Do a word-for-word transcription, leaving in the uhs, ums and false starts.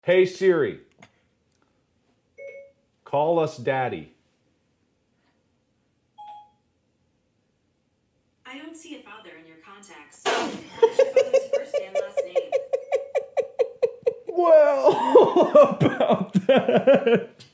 Hey Siri, call us daddy. I don't see a father in your contacts. What's your father's first and last name? Well, about that.